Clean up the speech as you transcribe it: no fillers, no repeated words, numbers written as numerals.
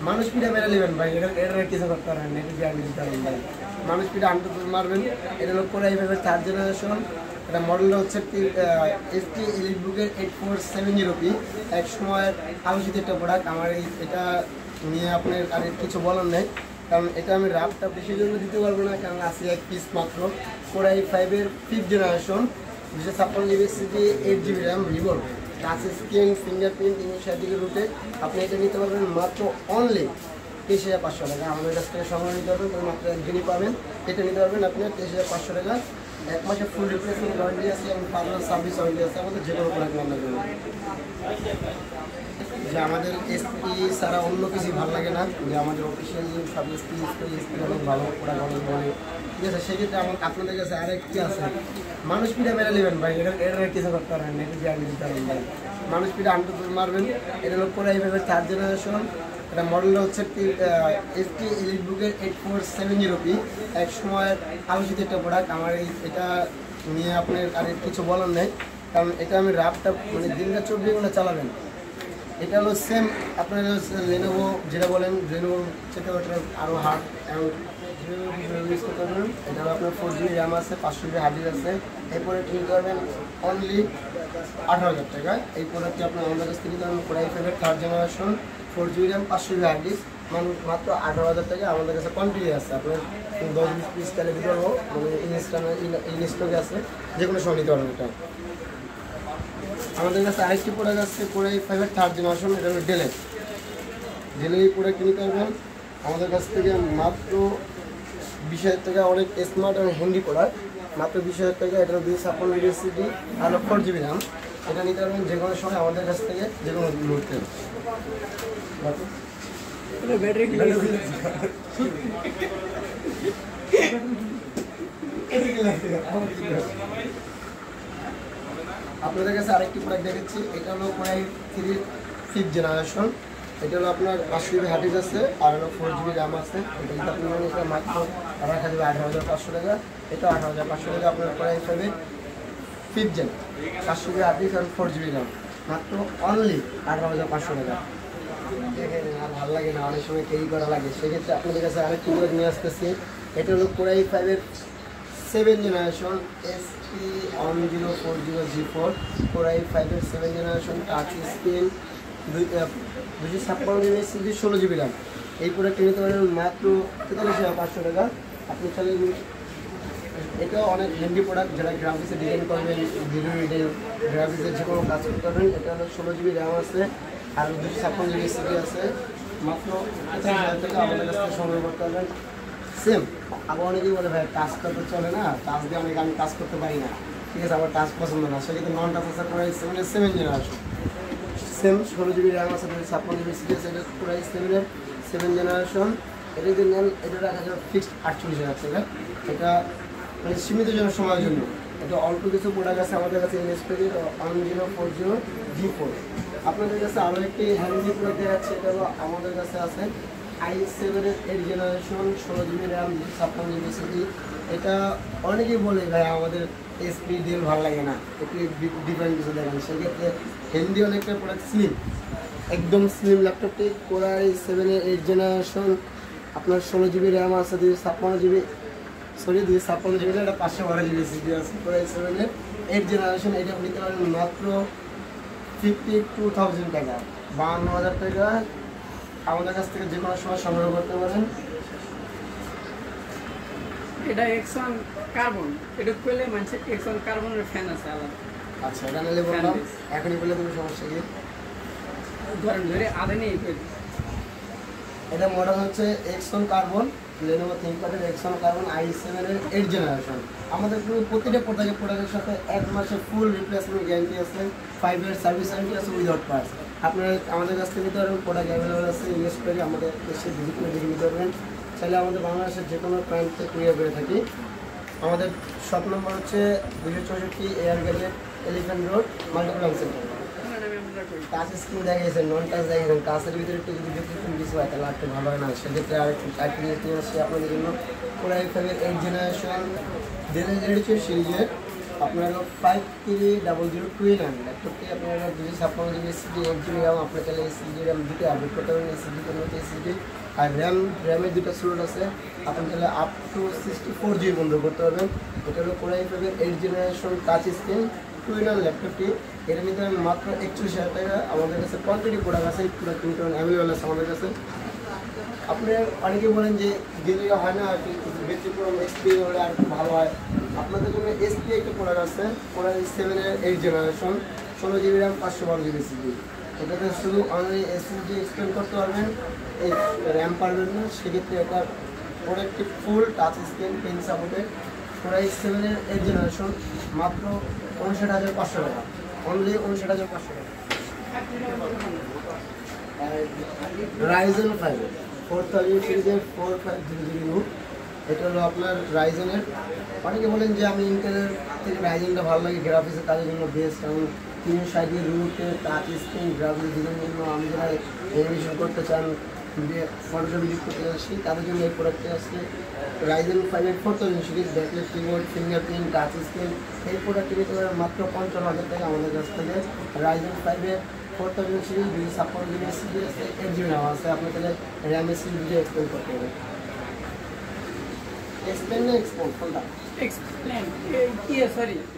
মানুষ পিঠা মেরে নেবেন ভাই, এটা কিছু করতে পারবেন না, এটা গ্যারান্টি দিতে পারবেন ভাই। মানুষ পিঠা আনতে মারবেন। এটা হলো কোরাই ফাইভের 3rd জেনারেশন। এটা মডেলটা হচ্ছে ST EliteBook-এর 8470P। এক সময়ের আলোচিত একটা প্রোডাক্ট। আমার এটা নিয়ে আপনার আর কিছু বলার নেই, কারণ এটা আমি রাফটা বেশি জন্য দিতে পারবো না, কারণ আছে এক পিস মাত্র। কোরাই ফাইভের 5th generation, 256GB SSD, 8GB RAM, রিবল, টাচ স্ক্রিন, ফিঙ্গারপ্রিন্ট, 360 রুটে। আপনি এটা নিতে পারবেন মাত্র অনলি 23,500 টাকা। আমাদের কাছ থেকে সংগ্রহ নিতে পারবেন, তো মাত্র একদিনই পাবেন। এটা নিতে পারবেন আপনি 23,500 টাকা। 1 মাসে ফুল রিপ্লেসমেন্ট ওয়ারেন্টি আছে এবং পার্লার সার্ভিস ওয়ারেন্টি আছে আমাদের যে কোনো প্রোডাক্ট রান্না করবেন। যে আমাদের এসপি ছাড়া অন্য কিছু ভালো লাগে না, যে আমাদের অফিসিয়াল সব এসপি অনেক ভালো প্রোডাক্ট অনেক বলে, ঠিক আছে। সেক্ষেত্রে আপনাদের কাছে আরেকটি আছে, মানুষ পিঠা মেরে নেবেন ভাই, এটা কিছু করতে পারবেন না, এটা গ্যারান্টি দিতে পারবেন ভাই। মানুষ পিঠা আনতে মারবেন। এটা হলো কোরাই ফাইভের 3rd জেনারেশন। এটা মডেলটা হচ্ছে ST EliteBook-এর 8470P। এক সময়ের আলোচিত একটা প্রোডাক্ট। আমার এটা নিয়ে আপনার আর কিছু বলার নেই, কারণ এটা আমি রাফটা মানে দিনটা 24 ঘন্টা চালাবেন। এটা হলো সেম আপনার লেনোভো যেটা বলেন, লেনোভো সেটা আরও হার্ড এবং ইউজ করতে পারবেন। এটা হলো আপনার 4GB RAM আছে, 500GB হার্ড ডিস্ক আছে। এই প্রোডাক্ট নিতে পারবেন অনলি 18,000 টাকায়। এই প্রোডাক্টটি আপনার আমাদের কাছ থেকে নিতে পারবেন কোরাই ফাইভের 3rd generation, 4GB RAM, 500GB hard disk, মাত্র 18,000 টাকা। আমাদের কাছে কোয়ান্টিটি আছে, আপনার 10-20 পিস তাহলে দিতে পারবো, মানে ইনস্টকে আছে, যে কোনো সময় নিতে পারবেন এটা। আমাদের কাছে আরেকটি প্রোডাক্ট আছে কোরাই ফাইভের 3rd জেনারেশন। এটা হলো ডেলের এই প্রোডাক্ট নিতে পারবেন আমাদের কাছ থেকে মাত্র 20,000 টাকা। অনেক স্মার্ট এবং হ্যান্ডি প্রোডাক্ট, মাত্র 20,000 টাকা। এটা 256GB SSD আর 4GB RAM। এটা নিতে পারবেন যে কোনো সময় আমাদের কাছ থেকে, যে কোনো মুহূর্তে। আপনাদের কাছে আরেকটি প্রোডাক্ট দেখাচ্ছি। এটা হলো কোরাই 5th জেনারেশন। এটা হলো আপনার 500GB হার্ড ডিস্ক আছে আর হলো 4GB RAM আছে। এটা কিন্তু আপনি এটা মাত্র রাখা যাবে 18,500 টাকা। এটা 18,500 টাকা আপনার কোরাই 5-এর 5th gen, 500GB hard disk আর 4GB RAM, মাত্র অনলি 18,500 টাকা। দেখেন আর ভালো লাগে না, অনেক সময় ক্যারি করা লাগে, সেক্ষেত্রে আপনাদের কাছে আরেকটি প্রোডাক্ট নিয়ে আসতেছি। এটা হলো কোরাই 5-এর 7th generation, ST 1040G4, core i 5-এর 7th generation, touch screen, 256GB SSD, 16GB RAM। এই প্রোডাক্টটি নিতে পারেন মাত্র 43,500 টাকা। আপনি চাইলে এটাও অনেক হ্যান্ডি প্রোডাক্ট, যারা গ্রাফিক্সে ডিজাইন করবেন, ভিডিও এডিটিং, গ্রাফিক্সের যে কোনো কাজ করতে পারবেন। এটা হলো 16GB RAM আছে আর 256GB SSD আছে, মাত্র 43,000 টাকা। আমাদের কাছ থেকে সংগ্রহ করতে পারবেন। সেম আবার অনেকেই বলে ভাই টাচটা তো চলে না, টাচ দিয়ে আমি কাজ করতে পারি না, ঠিক আছে, আমার টাচ পছন্দ না, সেক্ষেত্রে নন টাচ আছে core i 7 generation. Same 16GB RAM আছে, 256GB SSD আছে। এটা কোরাই 7 জেনারেশন। এটা যদি নেন, এটা রাখা যাবে ফিক্সড 48,000 টাকা। এটা মানে সীমিত সময়ের জন্য। এটা অল্প কিছু প্রোডাক্ট আছে আমাদের কাছে, ইনস্পেক্ট 1040G4। আপনাদের কাছে আরও একটি হ্যান্ডি প্রোডাক্ট দেখাচ্ছে। এটা হলো আমাদের কাছে আছে i7-এর 8th generation, 16GB RAM, 256GB SSD। এটা অনেকেই বলে ভাই আমাদের এসপি ডিল ভালো লাগে না, একটু ডিফারেন্ট কিছু দেখেন। সেক্ষেত্রে হ্যান্ডি অনেকটা প্রোডাক্ট স্লিম, একদম স্লিম ল্যাপটপটি কোরাই 7-এর 8th জেনারেশন। আপনার 16GB RAM আছে, 256GB এটা 512GB SSD আছে। কোরাই 7-এর 8th জেনারেশন। এটা নিতে পারেন মাত্র 52,000 টাকা, 52,000 টাকা। আমাদের কাছ থেকে যে কোনো সময় সংগ্রহ করতে পারেন। এটা X1 কার্বন, এটা কইলে মানে X1 কার্বনের ফ্যান আছে আলাদা। আচ্ছা, এটা নিলে বললাম, এখনই বলে তুমি সমস্যা কি? ধরেন ধরে আদে নেই। এটা মডেল হচ্ছে X1 কার্বন, লেনোভো থিংকপ্যাডের X1 কার্বন i7-এর 8th জেনারেশন। আমাদের প্রতিটা প্রোডাক্টের সাথে 1 মাসের ফুল রিপ্লেসমেন্ট গ্যারান্টি আছে, 5 ইয়ার সার্ভিস ওয়ারেন্টি আছে উইদাউট পার্টস। আপনারা আমাদের কাছ থেকে নিতে পারবেন, প্রোডাক্ট অ্যাভেলেবল আছে। ইনভেস্ট করে আমাদের এসে ভিজিট করে দেখে নিতে পারবেন। চাইলে আমাদের বাংলাদেশের যে কোনো প্রান্তে কুরিয়ার করে থাকি। আমাদের শপ নম্বর হচ্ছে 264 এয়ার গেটের elephant road, multiplan centre. Touch screen দেখিয়েছেন, নন টাচ দেখিয়েছেন, টাচের ভিতরে একটু যদি ডিফারেন্ট কিছু হয় তাহলে একটু ভালো হয় না, সেক্ষেত্রে আরেকটু নিয়ে আসছি আপনাদের জন্য কোরাই 5-এর 8th জেনারেশন ডেলের সিরিজের আপনার 530029 ল্যাপটপটি আপনার 256 জিবি এসএসডি 8 জিবি র্যাম, আপনার তাহলে এসএসডি র্যাম দুটো আপডেট করতে পারবেন, এসএসডি এর মধ্যে এসএসডি আর র্যামের দুটো স্লট আছে, আপনি তাহলে আপ টু 64 জিবি বন্ধ করতে পারবেন। এটা হলো কোরাই ফাইভের 8 জেনারেশন টাচ স্ক্রিন টুইনার ল্যাপটপটি। এর মধ্যে মাত্র 61,000 টাকা আমাদের কাছে কোয়ান্টিটি প্রোডাক্ট আছে, পুরো কিন্তু অ্যাভেলেবেল আছে আমাদের কাছে। আপনি অনেকে বলেন যে দিল্লি হয় না ব্যতিক্রম এসপি হলে আর একটু ভালো হয়, আপনাদের জন্য এসপি একটা প্রোডাক্ট আছে, কোরাই 7-এর 8 generation 16 GB RAM 512 GB SSD. এটাতে শুধু অনলি এসএসডি এক্সটেন্ড করতে পারবেন, এই র্যাম পারবেন না, সেক্ষেত্রে এটা প্রোডাক্টটি full touch screen pen supported core i 7-এর 8 জেনারেশন মাত্র 59,500 টাকা, অনলি 59,500 টাকা। রাইজেন 5 4000 সিরিজের 4500 এটা হলো আপনার রাইজেনের। অনেকে বলেন যে আমি ইন্টেলের থেকে রাইজেনটা ভালো লাগে, গ্রাফিক্সের কাজের জন্য বেস্ট, এবং 360 রুটে টাচ স্ক্রিন গ্রাফিক্স ডিজাইনের জন্য আমি যারা অ্যানিমেশন করতে চান, ফটোশপ এডিট করতে চাচ্ছি তাদের জন্য এই প্রোডাক্টটি আসছে রাইজেন 5-এর 4000 series, backlit keyboard fingerprint touch screen. এই প্রোডাক্টটি পেতে পারেন মাত্র 55,000 টাকা আমাদের কাছ থেকে। রাইজেন 5-এর 4000 সিরিজ 256 জিবি এসএসডি আছে, 8 জিবি র্যাম আছে, আপনি তাহলে র্যাম এসএসডি দিয়ে এক্সপ্লেন করতে হবে। এক্সপ্লেন না এক্সপোর্ট কোনটা? Explain, sorry